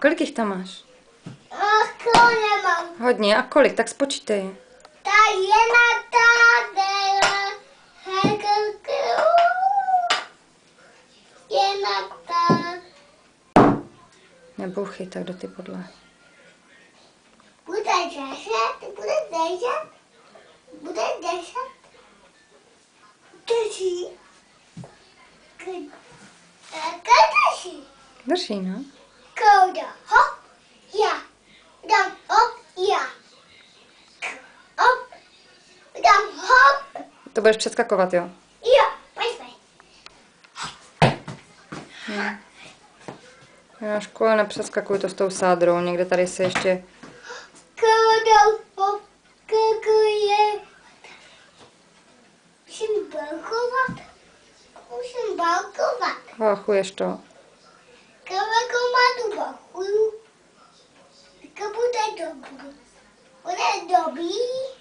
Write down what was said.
kolik jich tam máš? Nemám. Hodně. A kolik? Tak spočítej. Ta jedna tady. Jedna tady. Nebouchy tak do ty podlahy. Bude 10, bude 10, bude 10, 10. Kouda. Drží, no. Kouda, hop, já. Dám hop, já. Hop, dám hop. To budeš přeskakovat, jo? Jo, pojďme. Na škole nepřeskakuj to s tou sádrou. Někde tady se ještě... Kouda, hop, kakuje. Musím balkovat. Musím balkovat. Váchuješ to. Kamakomatu bachuju. To bude dobrý. Bude dobrý.